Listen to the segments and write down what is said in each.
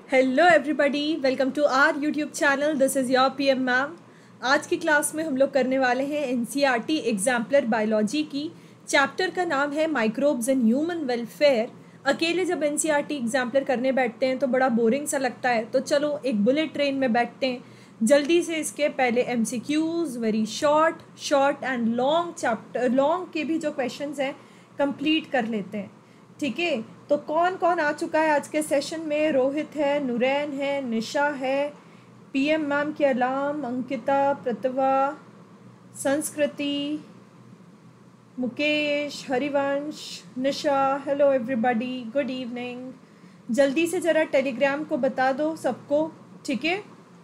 Hello everybody, welcome to our YouTube channel. This is your PM ma'am. आज की class में हम लोग करने वाले हैं एनसीईआरटी एग्जाम्पलर बायोलॉजी की। चैप्टर का नाम है माइक्रोब्स एंड ह्यूमन वेलफेयर। अकेले जब एनसीईआरटी एग्जाम्पलर करने बैठते हैं तो बड़ा बोरिंग सा लगता है, तो चलो एक बुलेट ट्रेन में बैठते हैं। जल्दी से इसके पहले MCQs, very short and long chapter, long के भी जो क्वेश्चंस हैं कंप्लीट कर लेते हैं। ठीक है, तो कौन कौन आ चुका है आज के सेशन में? रोहित है, नुरैन है, निशा है, पीएम मैम की अलाम, Ankita, Pratibha, Sanskriti, Mukesh, Harivansh, Nisha. Hello everybody, good evening. जल्दी से ज़रा टेलीग्राम को बता दो सबको, ठीक है,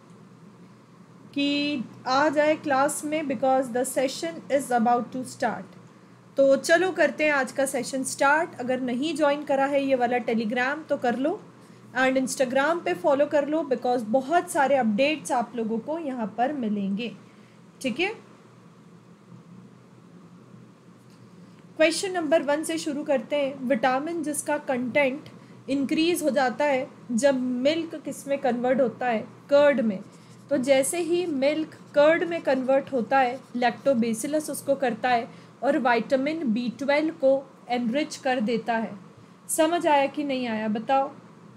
कि आ जाए क्लास में, because the session is about to start. तो चलो करते हैं आज का सेशन स्टार्ट। अगर नहीं ज्वाइन करा है ये वाला टेलीग्राम तो कर लो, एंड इंस्टाग्राम पे फॉलो कर लो, बिकॉज बहुत सारे अपडेट्स आप लोगों को यहाँ पर मिलेंगे। ठीक है, क्वेश्चन नंबर 1 से शुरू करते हैं। विटामिन जिसका कंटेंट इंक्रीज हो जाता है जब मिल्क किस में कन्वर्ट होता है? कर्ड में। तो जैसे ही मिल्क कर्ड में कन्वर्ट होता है, लैक्टोबैसिलस उसको करता है और विटामिन B12 को एनरिच कर देता है। समझ आया कि नहीं आया? बताओ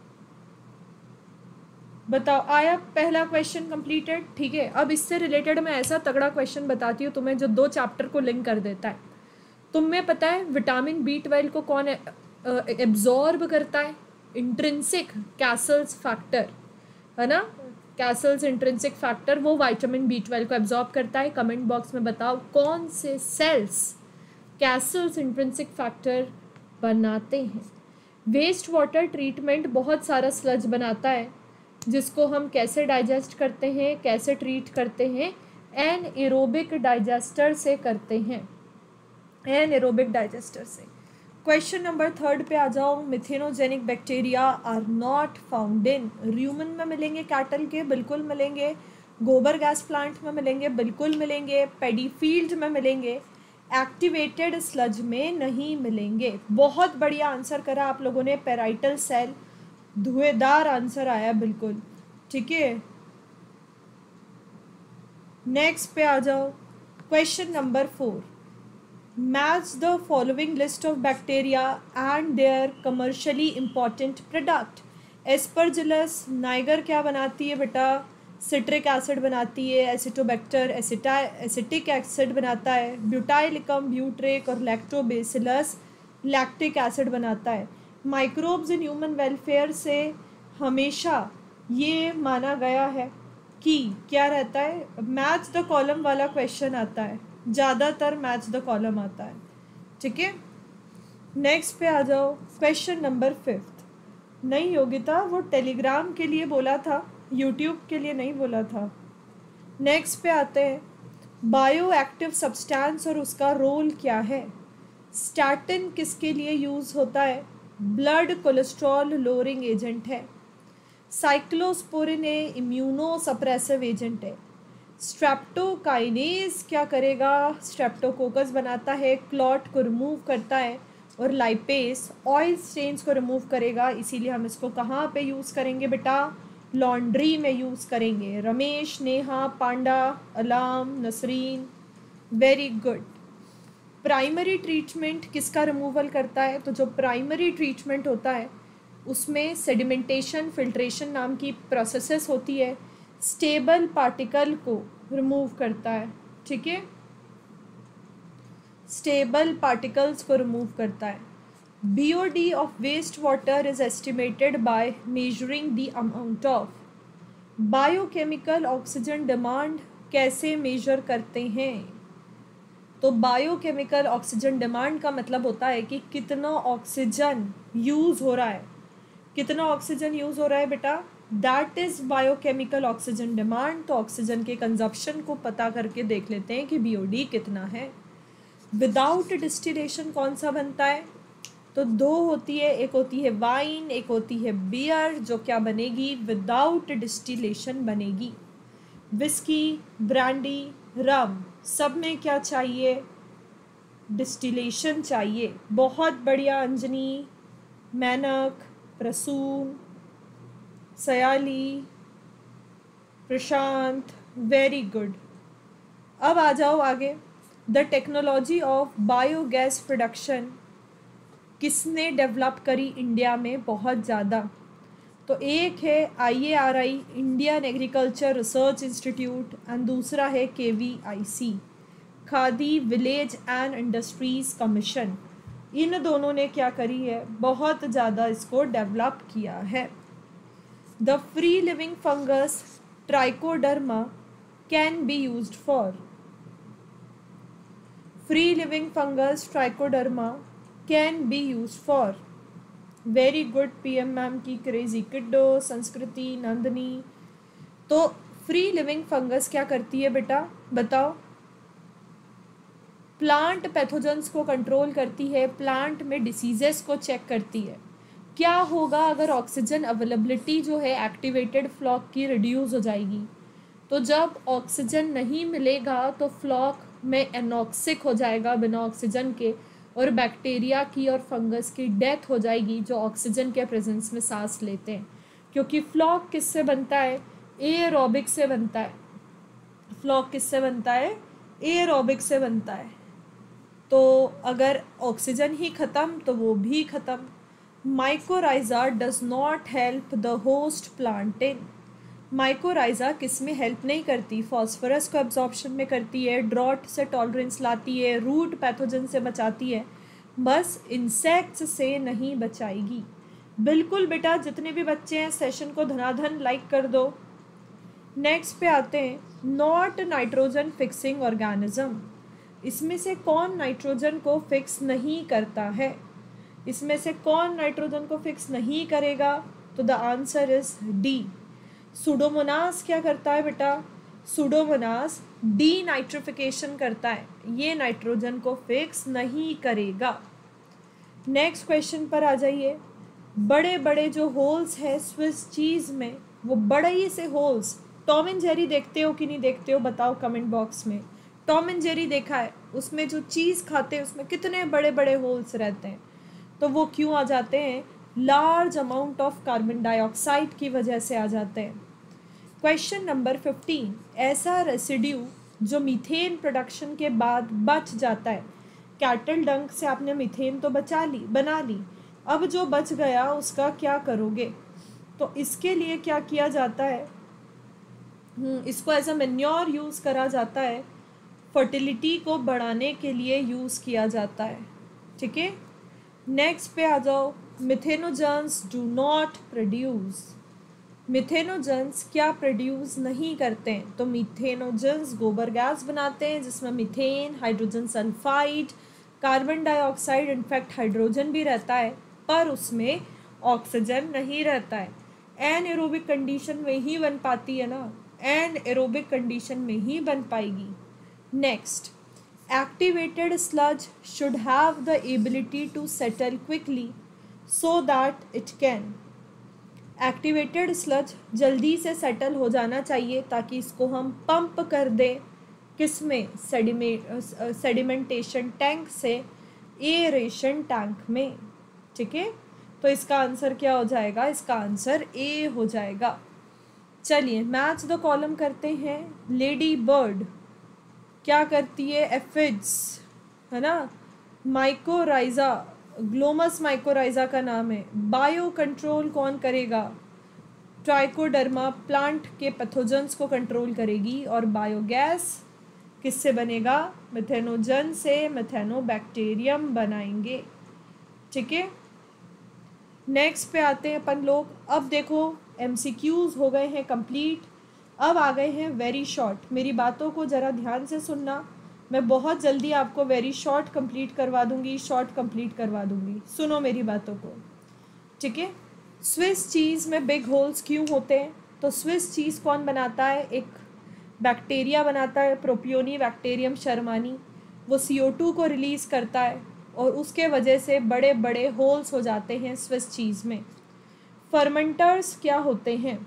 बताओ, आया? पहला क्वेश्चन कंप्लीटेड। ठीक है, अब इससे रिलेटेड मैं ऐसा तगड़ा क्वेश्चन बताती हूँ तुम्हें जो 2 चैप्टर को लिंक कर देता है। तुम्हें पता है विटामिन B12 को कौन एब्जॉर्ब करता है? इंट्रिंसिक कैसल्स फैक्टर, है ना, कैसल्स इंट्रिंसिक फैक्टर, वो विटामिन B12 को एब्जॉर्ब करता है। कमेंट बॉक्स में बताओ कौन से सेल्स कैसल्स इंट्रिंसिक फैक्टर बनाते हैं। वेस्ट वाटर ट्रीटमेंट बहुत सारा स्लज बनाता है, जिसको हम कैसे डाइजेस्ट करते हैं, कैसे ट्रीट करते हैं? एनएरोबिक डाइजेस्टर से करते हैं, एनएरोबिक डाइजेस्टर से। क्वेश्चन नंबर 3 पे आ जाओ। Methanogenic bacteria are not found in human में मिलेंगे, कैटल के बिल्कुल मिलेंगे, गोबर गैस प्लांट में मिलेंगे, बिल्कुल मिलेंगे, पेडी फील्ड में मिलेंगे, एक्टिवेटेड स्लज में नहीं मिलेंगे। बहुत बढ़िया आंसर करा आप लोगों ने, पेराइटल सेल, धुएंधार आंसर आया बिल्कुल। ठीक है, नेक्स्ट पे आ जाओ। Question number 4, match the following list of bacteria and their commercially important product. Aspergillus niger क्या बनाती है बेटा? सिट्रिक एसिड बनाती है। एसिटोबैक्टर एसिटिक एसिड बनाता है। ब्यूटाइलिकम ब्यूट्रेक और लैक्टोबैसिलस लैक्टिक एसिड बनाता है। माइक्रोब्स इन ह्यूमन वेलफेयर से हमेशा ये माना गया है कि क्या रहता है? मैच द कॉलम वाला क्वेश्चन आता है, ज़्यादातर मैच द कॉलम आता है। ठीक है, नेक्स्ट पे आ जाओ। Question number 5। नहीं योगिता, वो टेलीग्राम के लिए बोला था, यूट्यूब के लिए नहीं बोला था। नेक्स्ट पे आते हैं। बायो एक्टिव सब्सटेंस और उसका रोल क्या है? स्टैटिन किसके लिए यूज़ होता है? ब्लड कोलेस्ट्रॉल लोअरिंग एजेंट है। साइक्लोस्पोरिन इम्यूनो सप्रेसिव एजेंट है। स्ट्रेप्टोकाइनेज क्या करेगा? स्ट्रेप्टोकोकस बनाता है, क्लॉट को रिमूव करता है, और लाइपेस ऑयल स्टेन्स को रिमूव करेगा। इसीलिए हम इसको कहाँ पे यूज़ करेंगे बेटा? लॉन्ड्री में यूज़ करेंगे। Ramesh, Neha, Panda, Alam, Nasreen, very good. Primary treatment किसका रिमूवल करता है? तो जो प्राइमरी ट्रीटमेंट होता है उसमें सेडिमेंटेशन, फिल्ट्रेशन नाम की प्रोसेसेस होती है, स्टेबल पार्टिकल को रिमूव करता है। ठीक है, स्टेबल पार्टिकल्स को रिमूव करता है। BOD of waste water is estimated by measuring the amount of. Biochemical oxygen demand कैसे मेजर करते हैं? तो बायोकेमिकल ऑक्सीजन डिमांड का मतलब होता है कि कितना ऑक्सीजन यूज़ हो रहा है। कितना ऑक्सीजन यूज़ हो रहा है बेटा? That is biochemical oxygen demand. तो ऑक्सीजन के कंजप्शन को पता करके देख लेते हैं कि BOD कितना है। विदाउट डिस्टिलेशन कौन सा बनता है? तो 2 होती है, एक होती है वाइन, एक होती है बियर, जो क्या बनेगी? विदाउट डिस्टिलेशन बनेगी। विस्की, ब्रांडी, रम, सब में क्या चाहिए? डिस्टिलेशन चाहिए। बहुत बढ़िया अंजनी, मैनक, प्रसून, सयाली, प्रशांत, वेरी गुड। अब आ जाओ आगे। The technology of biogas production किसने डेवलप करी इंडिया में बहुत ज़्यादा? तो एक है IARI, Indian agriculture research institute, and दूसरा है KVIC, Khadi village and industries commission. इन दोनों ने क्या करी है, बहुत ज़्यादा इसको डेवलप किया है। The free living fungus Trichoderma can be used for, free living fungus Trichoderma can be used for. Very good PM ma'am की क्रेजी किड्डो, संस्कृति, नंदनी। तो फ्री लिविंग फंगस क्या करती है बेटा, बताओ? प्लांट पैथोजेंस को कंट्रोल करती है, प्लांट में डिसीजेस को चेक करती है। क्या होगा अगर ऑक्सीजन अवेलेबिलिटी जो है एक्टिवेटेड फ्लॉक की रिड्यूस हो जाएगी? तो जब ऑक्सीजन नहीं मिलेगा तो फ्लॉक में एनॉक्सिक हो जाएगा बिना ऑक्सीजन के, और बैक्टीरिया की और फंगस की डेथ हो जाएगी जो ऑक्सीजन के प्रेजेंस में सांस लेते हैं। क्योंकि फ्लॉक किससे बनता है? एरोबिक से बनता है। फ्लॉक किससे बनता है? एरोबिक से बनता है। तो अगर ऑक्सीजन ही ख़त्म तो वो भी ख़त्म। Mycorrhiza does not help the host plant in, mycorrhiza किस में हेल्प नहीं करती? फॉस्फोरस को एब्जॉर्प्शन में करती है, ड्रॉट से टॉलरेंस लाती है, रूट पैथोजन से बचाती है, बस इंसेक्ट्स से नहीं बचाएगी। बिल्कुल बेटा, जितने भी बच्चे हैं सेशन को धनाधन लाइक कर दो। नेक्स्ट पे आते हैं, नॉट नाइट्रोजन फिक्सिंग ऑर्गेनिज्म। इसमें से कौन नाइट्रोजन को फिक्स नहीं करता है? इसमें से कौन नाइट्रोजन को फिक्स नहीं करेगा? तो the answer is D, Pseudomonas. क्या करता है बेटा? सुडोमोनास डीनाइट्रिफिकेशन करता है, ये नाइट्रोजन को फिक्स नहीं करेगा। नेक्स्ट क्वेश्चन पर आ जाइए। बड़े बड़े जो होल्स है स्विस चीज़ में, वो बड़े ही से होल्स, टॉम एंड जेरी देखते हो कि नहीं देखते हो, बताओ कमेंट बॉक्स में। टॉम एंड जेरी देखा है? उसमें जो चीज़ खाते हैं उसमें कितने बड़े बड़े होल्स रहते हैं, तो वो क्यों आ जाते हैं? Large amount of carbon dioxide की वजह से आ जाते हैं। क्वेश्चन नंबर 15, ऐसा रेसिड्यू जो मीथेन प्रोडक्शन के बाद बच जाता है। कैटल डंक से आपने मीथेन तो बना ली, अब जो बच गया उसका क्या करोगे? तो इसके लिए क्या किया जाता है? इसको एज अ मैन्योर यूज़ करा जाता है, फर्टिलिटी को बढ़ाने के लिए यूज़ किया जाता है। ठीक है, नेक्स्ट पे आ जाओ। Methanogens do not produce, methanogens क्या प्रोड्यूस नहीं करते हैं? तो मिथेनोजेंस गोबर गैस बनाते हैं जिसमें methane, hydrogen sulphide, carbon dioxide, in fact hydrogen भी रहता है, पर उसमें ऑक्सीजन नहीं रहता है। एनएरोबिक कंडीशन में ही बन पाती है ना, एनएरोबिक कंडीशन में ही बन पाएगी। Next, activated sludge should have the ability to settle quickly so that it can, activated sludge जल्दी से सेटल हो जाना चाहिए ताकि इसको हम पंप कर दें, किसमें? सेडिमेंटेशन टैंक से एरेशन टैंक में। ठीक है, तो इसका आंसर क्या हो जाएगा? इसका आंसर ए हो जाएगा। चलिए मैच द कॉलम करते हैं। लेडी बर्ड क्या करती है? एफिड्स, है ना। माइकोराइजा, ग्लोमस माइकोराइजा का नाम है। बायो कंट्रोल कौन करेगा? ट्राइकोडर्मा प्लांट के पैथोजेंस को कंट्रोल करेगी। और बायोगैस किससे बनेगा? मिथेनोजन से मिथेनोबैक्टीरियम बनाएंगे। ठीक है, नेक्स्ट पे आते हैं अपन लोग। अब देखो MCQs हो गए हैं कंप्लीट, अब आ गए हैं वेरी शॉर्ट। मेरी बातों को ज़रा ध्यान से सुनना, मैं बहुत जल्दी आपको वेरी शॉर्ट कंप्लीट करवा दूंगी, शॉर्ट कंप्लीट करवा दूंगी। सुनो मेरी बातों को, ठीक है। स्विस चीज़ में बिग होल्स क्यों होते हैं? तो स्विस चीज़ कौन बनाता है? एक बैक्टीरिया बनाता है, प्रोपियोनी बैक्टीरियम शर्मानी। वो CO2 को रिलीज़ करता है और उसके वजह से बड़े बड़े होल्स हो जाते हैं स्विस चीज़ में। फर्मेंटर्स क्या होते हैं?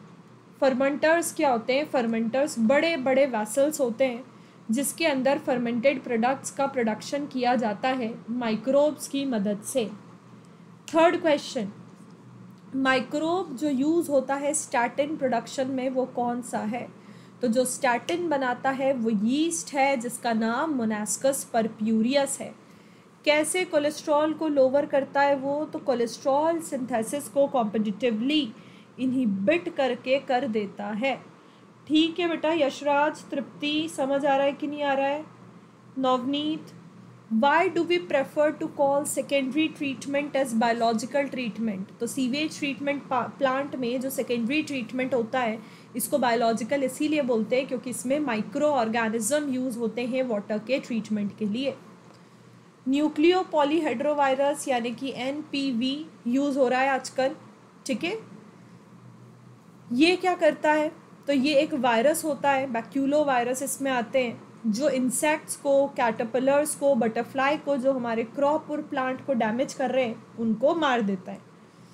फर्मेंटर्स बड़े बड़े वैसल्स होते हैं जिसके अंदर फर्मेंटेड प्रोडक्ट्स का प्रोडक्शन किया जाता है माइक्रोब्स की मदद से। थर्ड क्वेश्चन, माइक्रोब जो यूज़ होता है स्टैटिन प्रोडक्शन में वो कौन सा है? तो जो स्टैटिन बनाता है वो यीस्ट है जिसका नाम मोनास्कस परप्यूरियस है। कैसे कोलेस्ट्रॉल को लोअर करता है वो? तो कोलेस्ट्रॉल सिंथेसिस को कॉम्पिटिटिवली इनहिबिट करके कर देता है। ठीक है बेटा। यशराज, तृप्ति, समझ आ रहा है कि नहीं आ रहा है? Navneet, why do we prefer to call secondary treatment as biological treatment? तो सीवेज ट्रीटमेंट प्लांट में जो सेकेंडरी ट्रीटमेंट होता है इसको बायोलॉजिकल इसीलिए बोलते हैं क्योंकि इसमें माइक्रो ऑर्गेनिज्म यूज़ होते हैं वाटर के ट्रीटमेंट के लिए। न्यूक्लियो पॉलीहेड्रोवायरस यानी कि NPV यूज़ हो रहा है आजकल। ठीक है, ये क्या करता है? तो ये एक वायरस होता है, बैक्यूलो वायरस इसमें आते हैं, जो इंसेक्ट्स को, कैटरपिलर्स को, बटरफ्लाई को, जो हमारे क्रॉप और प्लांट को डैमेज कर रहे हैं उनको मार देता है।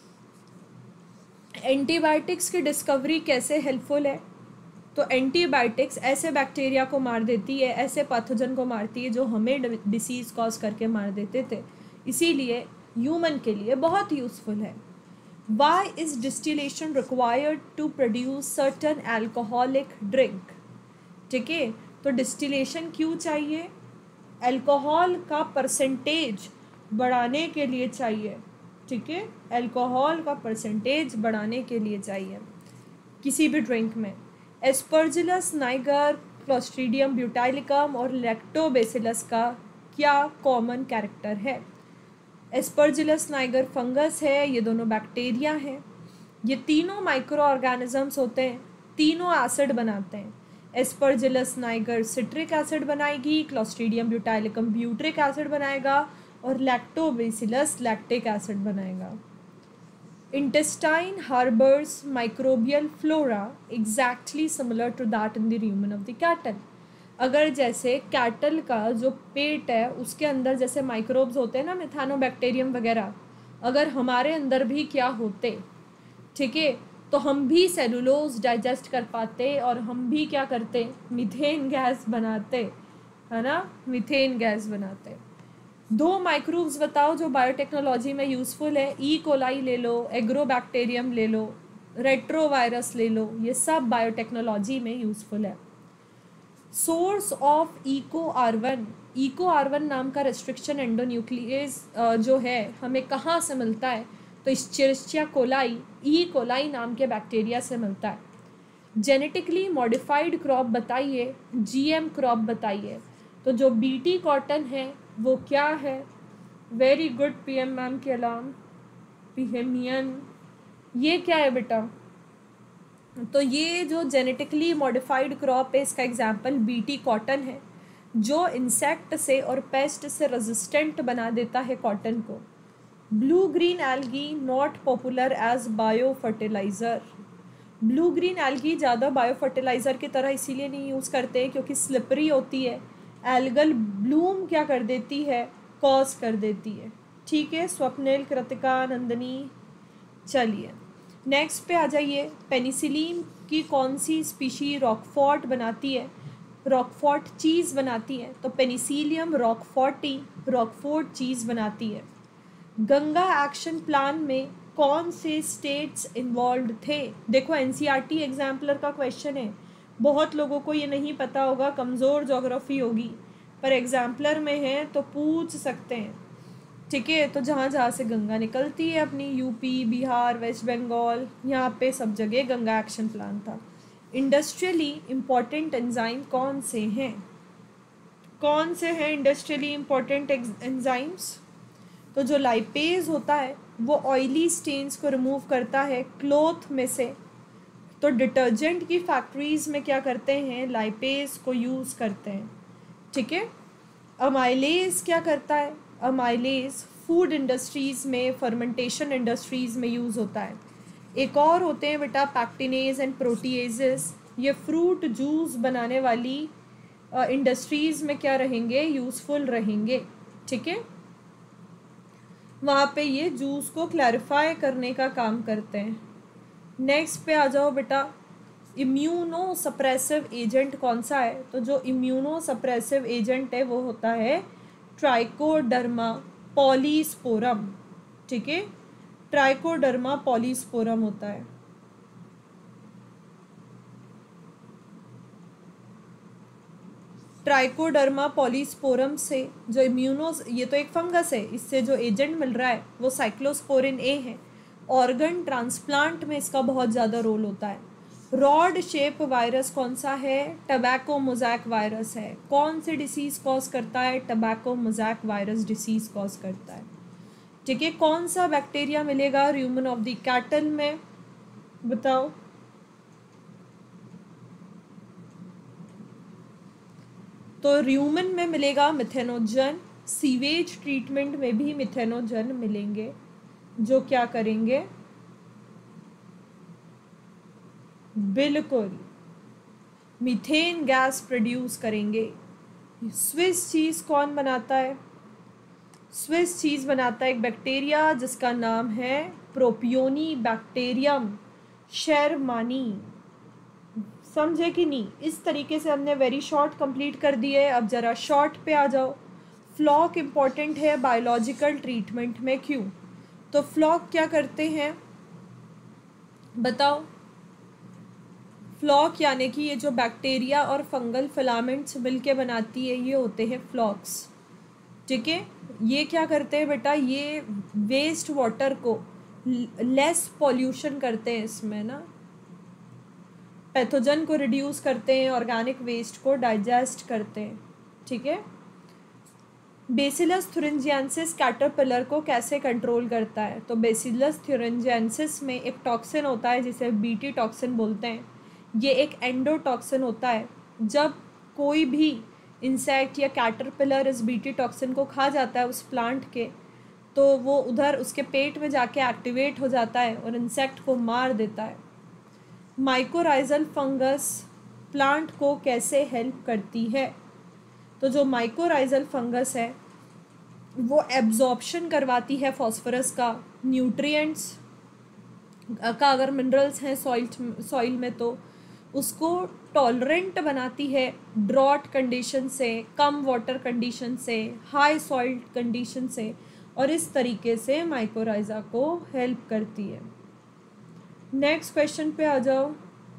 एंटीबायोटिक्स की डिस्कवरी कैसे हेल्पफुल है? तो एंटीबायोटिक्स ऐसे बैक्टीरिया को मार देती है, ऐसे पैथोजन को मारती है जो हमें डिसीज़ कॉज करके मार देते थे, इसीलिए ह्यूमन के लिए बहुत यूज़फुल है। Why is distillation required to produce certain alcoholic drink? ठीक है, तो डिस्टिलेशन क्यों चाहिए? अल्कोहल का परसेंटेज बढ़ाने के लिए चाहिए। ठीक है, अल्कोहल का परसेंटेज बढ़ाने के लिए चाहिए किसी भी ड्रिंक में। एस्परजिलस नाइगर, क्लोस्ट्रीडियम ब्यूटाइलिकम और लैक्टोबैसिलस का क्या कॉमन कैरेक्टर है? एस्परजिलस नाइगर फंगस है, ये दोनों बैक्टीरिया हैं। ये तीनों माइक्रो ऑर्गेनिजम्स होते हैं, तीनों एसिड बनाते हैं। एस्परजिलस नाइगर सिट्रिक एसिड बनाएगी, क्लोस्ट्रीडियम ब्यूटाइलिकम ब्यूट्रिक एसिड बनाएगा और लैक्टोबैसिलस लैक्टिक एसिड बनाएगा। Intestine harbours microbial flora exactly similar to that in the rumen of the cattle. अगर जैसे कैटल का जो पेट है उसके अंदर जैसे माइक्रोब्स होते हैं ना, मिथानोबैक्टीरियम वगैरह, अगर हमारे अंदर भी क्या होते, ठीक है, तो हम भी सेलुलोज डाइजेस्ट कर पाते और हम भी क्या करते, मीथेन गैस बनाते, है ना, मीथेन गैस बनाते। दो माइक्रोब्स बताओ जो बायोटेक्नोलॉजी में यूज़फुल है। ई कोलाई ले लो, एग्रोबैक्टीरियम ले लो, रेट्रोवायरस ले लो, ये सब बायोटेक्नोलॉजी में यूज़फुल है। सोर्स ऑफ इको आर1 नाम का रेस्ट्रिक्शन एंडोन्यूक्लियस जो है हमें कहाँ से मिलता है? तो इस्चेरिशिया कोलाई, ई कोलाई नाम के बैक्टीरिया से मिलता है। जेनेटिकली मॉडिफाइड क्रॉप बताइए, GM क्रॉप बताइए। तो जो BT कॉटन है वो क्या है? वेरी गुड PM मैम के अलाम, पीहेमियन, ये क्या है बेटा? तो ये जो जेनेटिकली मॉडिफाइड क्रॉप है इसका एग्जाम्पल BT कॉटन है, जो इंसेक्ट से और पेस्ट से रेजिस्टेंट बना देता है कॉटन को। Blue green algae not popular as bio fertiliser. Blue green algae ज़्यादा बायो फर्टिलाइज़र की तरह इसीलिए नहीं यूज़ करते हैं क्योंकि स्लिपरी होती है, एल्गल ब्लूम क्या कर देती है, कॉज कर देती है। ठीक है स्वप्निल, कृतिका, नंदनी, चलिए नेक्स्ट पे आ जाइए। पेनिसिलिन की कौन सी स्पीशी रॉकफोर्ट बनाती है, रॉकफोर्ट चीज़ बनाती है? तो पेनिसिलियम रॉकफोर्टी रॉकफोर्ट चीज़ बनाती है। गंगा एक्शन प्लान में कौन से स्टेट्स इन्वॉल्व थे? देखो NCERT एग्जाम्पलर का क्वेश्चन है, बहुत लोगों को ये नहीं पता होगा, कमज़ोर ज्योग्राफी होगी, पर एग्जाम्पलर में है तो पूछ सकते हैं। ठीक है, तो जहाँ जहाँ से गंगा निकलती है अपनी UP, बिहार, वेस्ट बंगाल, यहाँ पे सब जगह गंगा एक्शन प्लान था। इंडस्ट्रियली इम्पॉर्टेंट एंजाइम कौन से हैं? कौन से हैं इंडस्ट्रियली इम्पॉर्टेंट एंजाइम्स? तो जो लाइपेज होता है वो ऑयली स्टेन्स को रिमूव करता है क्लॉथ में से। तो डिटर्जेंट की फैक्ट्रीज में क्या करते हैं, लाइपेज को यूज़ करते हैं। ठीक है, अमाइलेज क्या करता है? अमाइलेज फूड इंडस्ट्रीज़ में, फर्मेंटेशन इंडस्ट्रीज़ में यूज़ होता है। एक और होते हैं बेटा पैक्टिनेज एंड प्रोटीएजेस, ये फ्रूट जूस बनाने वाली इंडस्ट्रीज़ में क्या रहेंगे, यूज़फुल रहेंगे। ठीक है, वहाँ पे ये जूस को क्लैरिफाई करने का काम करते हैं। नेक्स्ट पे आ जाओ बेटा, इम्यूनो सप्रेसिव एजेंट कौन सा है? तो जो इम्यूनो सप्रेसिव एजेंट है वो होता है ट्राइकोडर्मा पॉलीस्पोरम। ठीक है, ट्राइकोडर्मा पॉलीस्पोरम होता है। ट्राइकोडर्मा पॉलीस्पोरम से जो ये तो एक फंगस है, इससे जो एजेंट मिल रहा है वो साइक्लोस्पोरिन ए है। ऑर्गन ट्रांसप्लांट में इसका बहुत ज़्यादा रोल होता है। रॉड शेप वायरस कौन सा है? टबैको मोज़ैक वायरस है। कौन सी डिसीज़ कॉज करता है? Tobacco mosaic virus disease cause करता है। ठीक है, कौन सा बैक्टीरिया मिलेगा र्यूमन ऑफ द कैटल में? बताओ। तो र्यूमन में मिलेगा मिथेनोजन। सीवेज ट्रीटमेंट में भी मिथेनोजन मिलेंगे, जो क्या करेंगे? बिल्कुल मीथेन गैस प्रोड्यूस करेंगे। स्विस चीज़ कौन बनाता है? स्विस चीज़ बनाता है एक बैक्टीरिया जिसका नाम है प्रोपियोनी बैक्टीरियम शेरमानी। समझे कि नहीं? इस तरीके से हमने वेरी शॉर्ट कंप्लीट कर दिए। अब ज़रा शॉर्ट पे आ जाओ। फ्लॉक इम्पॉर्टेंट है बायोलॉजिकल ट्रीटमेंट में, क्यों? तो फ्लॉक क्या करते हैं बताओ? फ्लॉक यानी कि ये जो बैक्टीरिया और फंगल फिलामेंट्स मिलके बनाती है, ये होते हैं फ्लॉक्स। ठीक है, ये क्या करते हैं बेटा? ये वेस्ट वाटर को लेस पॉल्यूशन करते हैं, इसमें ना पैथोजन को रिड्यूस करते हैं, ऑर्गेनिक वेस्ट को डाइजेस्ट करते हैं। ठीक है, बेसिलस थुरिंजिएंसिस कैटरपिलर को कैसे कंट्रोल करता है? तो बेसिलस थुरिंजिएंसिस में एक टॉक्सिन होता है जिसे बीटी टॉक्सिन बोलते हैं। ये एक एंडोटॉक्सिन होता है। जब कोई भी इंसेक्ट या कैटरपिलर इस बीटी टॉक्सिन को खा जाता है उस प्लांट के, तो वो उधर उसके पेट में जाके एक्टिवेट हो जाता है और इंसेक्ट को मार देता है। माइकोराइजल फंगस प्लांट को कैसे हेल्प करती है? तो जो माइकोराइजल फंगस है वो एब्जॉर्प्शन करवाती है फॉस्फोरस का, न्यूट्रिएंट्स का अगर मिनरल्स हैं सॉइल में तो उसको टॉलरेंट बनाती है ड्रॉट कंडीशन से, कम वाटर कंडीशन से, हाई सॉइल कंडीशन से, और इस तरीके से माइकोराइजा को हेल्प करती है। नेक्स्ट क्वेश्चन पे आ जाओ।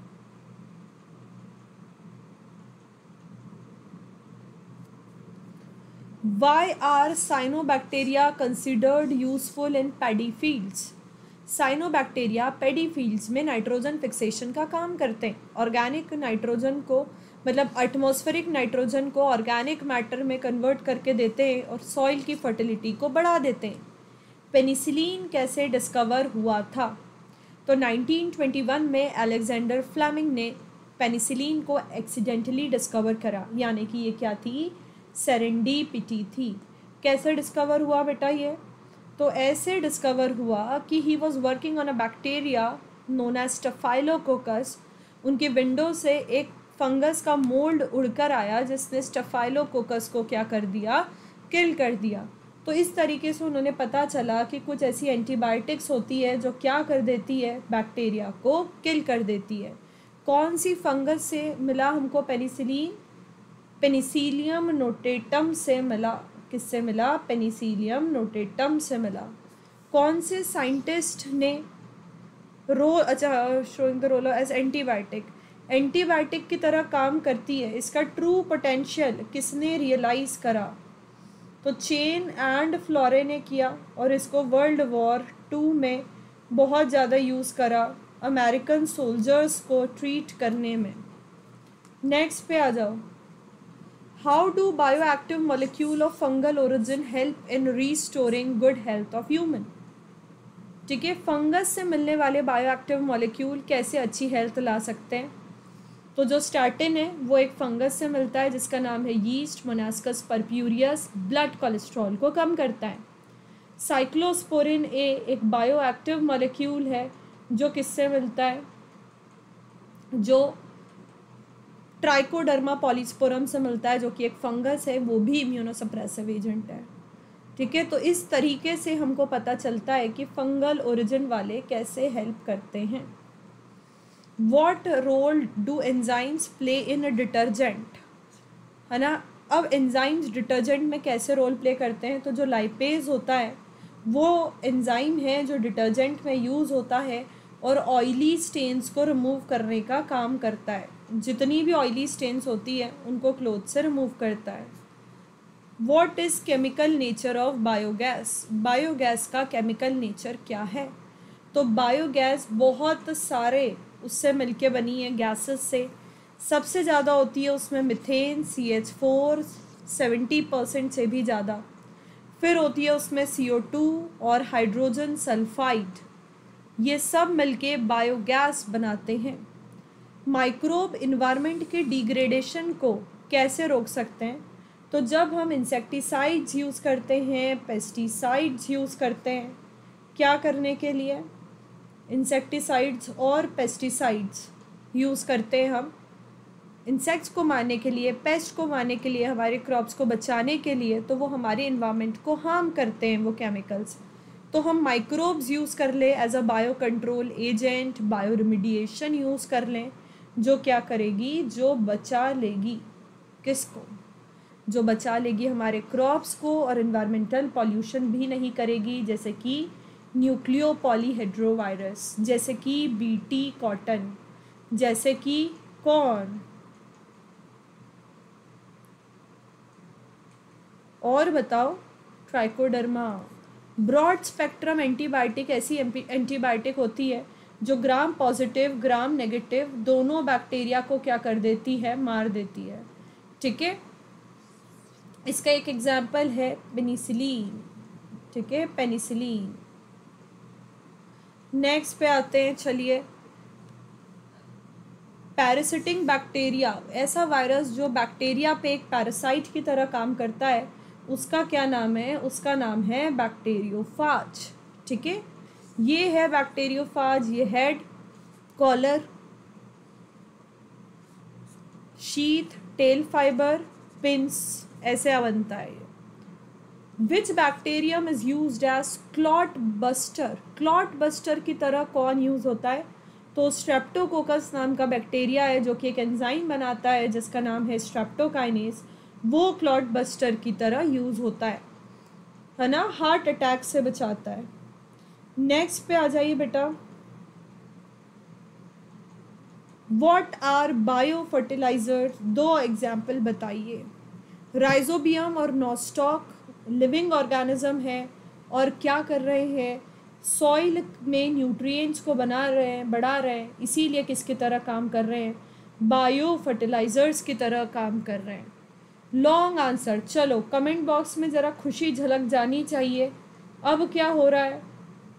Why are cyanobacteria considered useful in paddy fields? Cyanobacteria paddy fields में नाइट्रोजन फिक्सेशन का काम करते हैं। ऑर्गेनिक नाइट्रोजन को मतलब एटमॉस्फेरिक नाइट्रोजन को ऑर्गेनिक मैटर में कन्वर्ट करके देते हैं और सॉइल की फर्टिलिटी को बढ़ा देते हैं। पेनिसिलिन कैसे डिस्कवर हुआ था? तो 1921 में अलेक्जेंडर फ्लेमिंग ने पेनिसिलिन को एक्सीडेंटली डिस्कवर करा, यानी कि ये क्या थी? सेरेंडीपिटी थी। कैसे डिस्कवर हुआ बेटा ये? तो ऐसे डिस्कवर हुआ कि he was working on a bacteria known as Staphylococcus. उनकी विंडो से एक फंगस का मोल्ड उड़कर आया जिसने स्टेफाइलोकोकस को क्या कर दिया? किल कर दिया। तो इस तरीके से उन्होंने पता चला कि कुछ ऐसी एंटीबायोटिक्स होती है जो क्या कर देती है? बैक्टीरिया को किल कर देती है। कौन सी फंगस से मिला हमको पेनिसिलिन? पेनिसिलियम नोटेटम से मिला। किससे मिला? पेनिसिलियम नोटेटम से मिला। कौन से साइंटिस्ट ने showing the role as antibiotic, antibiotic की तरह काम करती है, इसका ट्रू पोटेंशियल किसने रियलाइज़ करा? तो चेन एंड फ्लोरे ने किया और इसको वर्ल्ड वॉर 2 में बहुत ज़्यादा यूज़ करा अमेरिकन सोल्जर्स को ट्रीट करने में। नेक्स्ट पे आ जाओ। How do bioactive molecule of fungal origin help in restoring good health of human? ठीक है, फंगस से मिलने वाले बायोएक्टिव मॉलिक्यूल कैसे अच्छी हेल्थ ला सकते हैं? तो जो स्टार्टिन है वो एक फंगस से मिलता है जिसका नाम है yeast Monascus purpureus, blood cholesterol को कम करता है। साइक्लोस्पोरिन ए एक बायोएक्टिव मॉलिक्यूल है जो किससे मिलता है? जो ट्राइकोडर्मा पॉलीस्पोरम से मिलता है, जो कि एक फंगस है, वो भी इम्यूनोसप्रेसिव एजेंट है। ठीक है, तो इस तरीके से हमको पता चलता है कि फंगल ओरिजिन वाले कैसे हेल्प करते हैं। What role do enzymes play in a detergent? है ना। अब एंजाइम्स डिटर्जेंट में कैसे रोल प्ले करते हैं? तो जो लाइपेज होता है वो एंजाइम है जो डिटर्जेंट में यूज़ होता है और ऑयली स्टेन्स को रिमूव करने का काम करता है। जितनी भी ऑयली स्टेन्स होती है उनको क्लोथ से रिमूव करता है। What is chemical nature of biogas? Biogas का केमिकल नेचर क्या है? तो बायोगैस बहुत सारे उससे मिलके बनी है गैसेस से। सबसे ज़्यादा होती है उसमें मिथेन CH4 70% से भी ज़्यादा। फिर होती है उसमें CO2 और हाइड्रोजन सल्फाइड। ये सब मिलके बायोगैस बनाते हैं। माइक्रोब इन्वायरमेंट के डिग्रेडेशन को कैसे रोक सकते हैं? तो जब हम इंसेक्टिसाइड्स यूज़ करते हैं, पेस्टिसाइड्स यूज़ करते हैं, क्या करने के लिए? इंसेक्टिसाइड्स और पेस्टिसाइड्स यूज़ करते हैं हम इंसेक्ट्स को मारने के लिए, पेस्ट को मारने के लिए, हमारे क्रॉप्स को बचाने के लिए। तो वो हमारे इन्वायरमेंट को हार्म करते हैं वो केमिकल्स। तो हम माइक्रोब्स यूज़ कर लें as a bio control agent, bio remediation use कर लें, जो क्या करेगी? जो बचा लेगी किसको? जो बचा लेगी हमारे क्रॉप्स को और इन्वायरमेंटल पॉल्यूशन भी नहीं करेगी, जैसे कि न्यूक्लियो पॉलीहेड्रोवायरस, जैसे कि BT कॉटन, जैसे कि कॉर्न। और बताओ, ट्राइकोडर्मा। ब्रॉड स्पेक्ट्रम एंटीबायोटिक ऐसी एंटीबायोटिक होती है जो ग्राम पॉजिटिव ग्राम नेगेटिव दोनों बैक्टीरिया को क्या कर देती है? मार देती है। ठीक है, इसका एक एग्जाम्पल है पेनिसिलिन। ठीक है, पेनिसिलिन। नेक्स्ट पे आते हैं, चलिए। पैरासिटिक बैक्टीरिया, ऐसा वायरस जो बैक्टीरिया पे एक पैरासाइट की तरह काम करता है, उसका क्या नाम है? उसका नाम है बैक्टीरियोफाज। ठीक है, ये है बैक्टीरियोफाज। ये head, collar, sheath, tail fibre, pins, ऐसे बनता है ये। Which bacterium is used as clot buster? Clot buster की तरह कौन यूज होता है? तो स्ट्रेप्टोकोकस नाम का बैक्टीरिया है जो कि एक एंजाइम बनाता है जिसका नाम है स्ट्रेप्टोकाइनेस। वो क्लॉट बस्टर की तरह यूज होता है ना, हार्ट अटैक से बचाता है। नेक्स्ट पे आ जाइए बेटा। What are bio fertiliser? 2 example बताइए। राइजोबियम और नोस्टॉक लिविंग ऑर्गेनिज्म है और क्या कर रहे हैं? सॉइल में न्यूट्रिएंट्स को बना रहे हैं, बढ़ा रहे हैं, इसीलिए किसकी तरह काम कर रहे हैं? बायो फर्टिलाइजर्स की तरह काम कर रहे हैं। Long answer. चलो कमेंट बॉक्स में ज़रा खुशी झलक जानी चाहिए। अब क्या हो रहा है?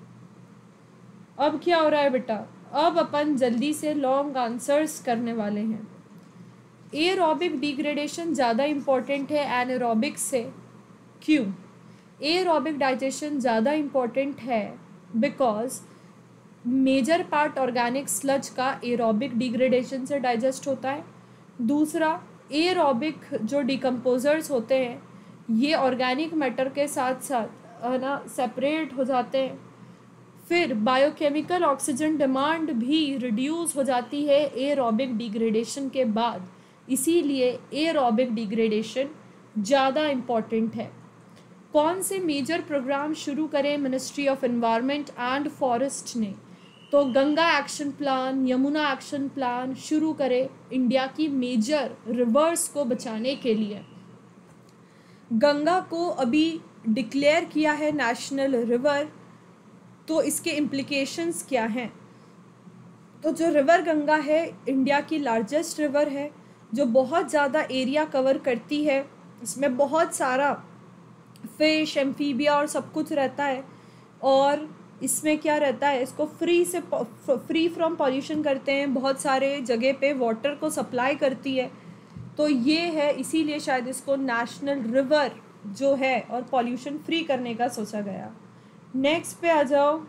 अब क्या हो रहा है बेटा? अब अपन जल्दी से लॉन्ग आंसर्स करने वाले हैं। एरोबिक डिग्रेडेशन ज़्यादा इम्पॉर्टेंट है एनारोबिक से। क्यों? एरोबिक डाइजेशन ज़्यादा इम्पॉर्टेंट है because major part organic sludge का एरोबिक डिग्रेडेशन से डाइजेस्ट होता है। दूसरा, एरोबिक जो डिकम्पोजर्स होते हैं ये ऑर्गेनिक मैटर के साथ साथ है ना सेपरेट हो जाते हैं। फिर बायोकेमिकल ऑक्सीजन डिमांड भी रिड्यूस हो जाती है एरोबिक डिग्रेडेशन के बाद, इसीलिए एरोबिक डिग्रेडेशन ज़्यादा इम्पॉर्टेंट है। कौन से मेजर प्रोग्राम शुरू करें ministry of environment and forest ने? तो Ganga action plan, Yamuna action plan शुरू करे इंडिया की मेजर रिवर्स को बचाने के लिए। गंगा को अभी डिक्लेयर किया है नेशनल रिवर, तो इसके इम्प्लिकेशंस क्या हैं? तो जो रिवर गंगा है इंडिया की लार्जेस्ट रिवर है जो बहुत ज़्यादा एरिया कवर करती है। इसमें बहुत सारा फिश, एम्फीबिया और सब कुछ रहता है और इसमें क्या रहता है, इसको फ्री फ्रॉम पॉल्यूशन करते हैं, बहुत सारे जगह पे वाटर को सप्लाई करती है। तो ये है, इसीलिए शायद इसको नेशनल रिवर जो है और पॉल्यूशन फ्री करने का सोचा गया। नेक्स्ट पे आ जाओ।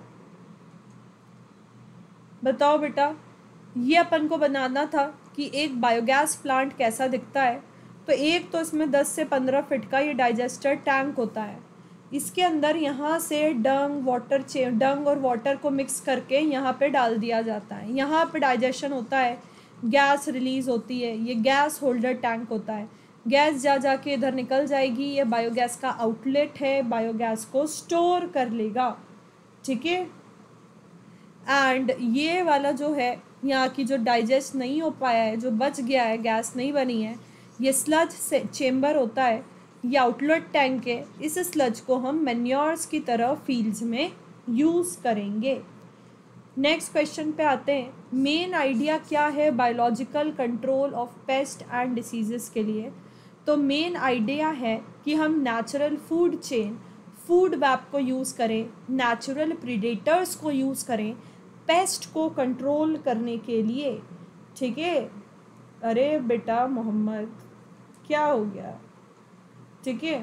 बताओ बेटा, ये अपन को बनाना था कि एक बायोगैस प्लांट कैसा दिखता है। तो एक तो इसमें 10 से 15 फीट का ये डाइजेस्टर टैंक होता है। इसके अंदर यहाँ से डंग और वाटर को मिक्स करके यहाँ पे डाल दिया जाता है। यहाँ पे डाइजेशन होता है, गैस रिलीज़ होती है, ये गैस होल्डर टैंक होता है। गैस जा जाके इधर निकल जाएगी, ये बायोगैस का आउटलेट है, बायोगैस को स्टोर कर लेगा, ठीक है। एंड ये वाला जो है यहाँ की जो डाइजेस्ट नहीं हो पाया है, जो बच गया है, गैस नहीं बनी है, ये स्लज से चेम्बर होता है, ये आउटलेट टैंक है। इस स्लज को हम मैन्योर्स की तरह फील्ड्स में यूज़ करेंगे। नेक्स्ट क्वेश्चन पे आते हैं। मेन आइडिया क्या है biological control of pest and diseases के लिए? तो मेन आइडिया है कि हम natural food chain, food web को यूज़ करें, नेचुरल प्रीडेटर्स को यूज़ करें पेस्ट को कंट्रोल करने के लिए, ठीक है। अरे बेटा मोहम्मद क्या हो गया, ठीक है।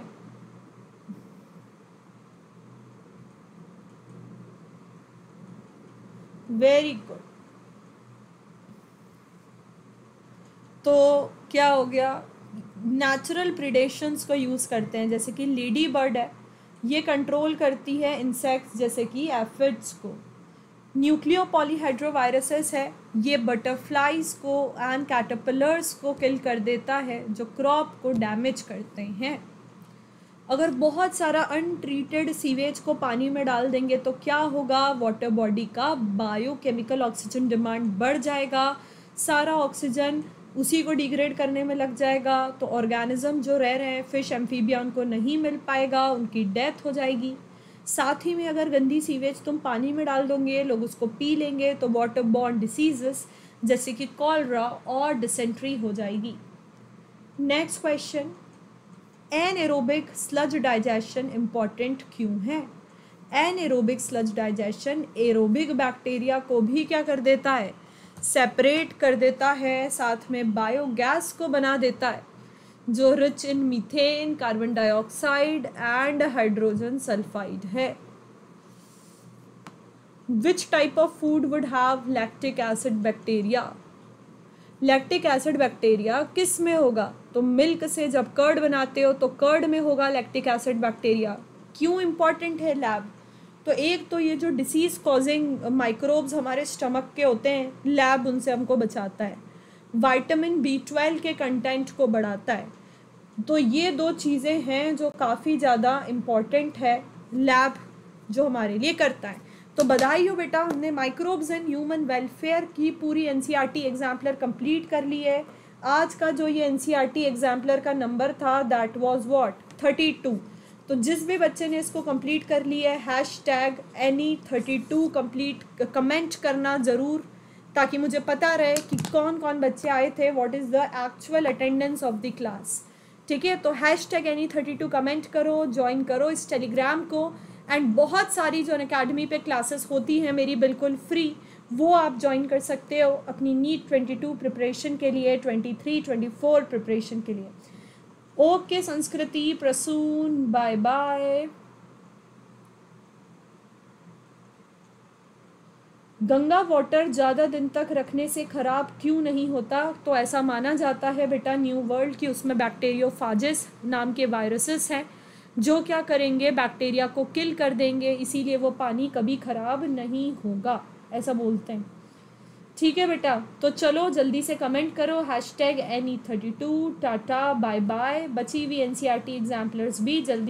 Very good. तो क्या हो गया, नेचुरल प्रिडेशंस को यूज़ करते हैं, जैसे कि लेडी बर्ड है, ये कंट्रोल करती है इंसेक्ट्स जैसे कि एफिड्स को। न्यूक्लियो पॉलीहेड्रोवायरसेस है, ये बटरफ्लाइज को एंड कैटरपिलर्स को किल कर देता है जो क्रॉप को डैमेज करते हैं। अगर बहुत सारा अनट्रीटेड सीवेज को पानी में डाल देंगे तो क्या होगा, वाटर बॉडी का बायोकेमिकल ऑक्सीजन डिमांड बढ़ जाएगा, सारा ऑक्सीजन उसी को डिग्रेड करने में लग जाएगा, तो ऑर्गेनिज्म जो रह रहे हैं फिश एम्फीबिया उनको नहीं मिल पाएगा, उनकी डेथ हो जाएगी। साथ ही में अगर गंदी सीवेज तुम पानी में डाल दोगे, लोग उसको पी लेंगे, तो वाटर बॉर्न डिसीजेस जैसे कि कॉलरा और डिसेंट्री हो जाएगी। Next question, anaerobic sludge digestion important क्यों है? Anaerobic sludge digestion aerobic bacteria को भी क्या कर देता है, सेपरेट कर देता है, साथ में बायोगैस को बना देता है जो rich in methane, carbon dioxide and hydrogen sulphide है। Which type of food would have lactic acid bacteria? Lactic acid bacteria किस में होगा? तो मिल्क से जब कर्ड बनाते हो तो कर्ड में होगा लैक्टिक एसिड बैक्टीरिया। क्यों इम्पॉर्टेंट है लैब? तो एक तो ये जो डिसीज़ कॉजिंग माइक्रोब्स हमारे स्टमक के होते हैं, लैब उनसे हमको बचाता है। विटामिन B12 के कंटेंट को बढ़ाता है। तो ये दो चीज़ें हैं जो काफ़ी ज़्यादा इम्पॉर्टेंट है लैब जो हमारे लिए करता है। तो बधाई हो बेटा, हमने माइक्रोब्स एंड ह्यूमन वेलफेयर की पूरी NCERT एग्जाम्पलर कंप्लीट कर ली है। आज का जो ये NCERT एग्जाम्पलर का नंबर था दैट वाज व्हाट 32। तो जिस भी बच्चे ने इसको कंप्लीट कर लिया है #any32 कंप्लीट कमेंट करना ज़रूर, ताकि मुझे पता रहे कि कौन कौन बच्चे आए थे, what is the actual attendance of the class, ठीक है। तो #any32 कमेंट करो, ज्वाइन करो इस टेलीग्राम को। एंड बहुत सारी जो अनअकैडमी पे क्लासेस होती हैं मेरी बिल्कुल फ्री, वो आप ज्वाइन कर सकते हो अपनी नीट 22 प्रिपरेशन के लिए, 23-24 प्रिपरेशन के लिए। Okay Sanskriti, Prasoon, bye bye. Ganga water ज़्यादा दिन तक रखने से ख़राब क्यों नहीं होता? तो ऐसा माना जाता है बेटा न्यू वर्ल्ड कि उसमें बैक्टीरियोफाजिस नाम के वायरसेस हैं जो क्या करेंगे, बैक्टीरिया को किल कर देंगे, इसीलिए वो पानी कभी ख़राब नहीं होगा, ऐसा बोलते हैं, ठीक है बेटा। तो चलो जल्दी से कमेंट करो #any32। Tata bye bye. बची हुई NCERT एग्जाम्पलर्स भी जल्दी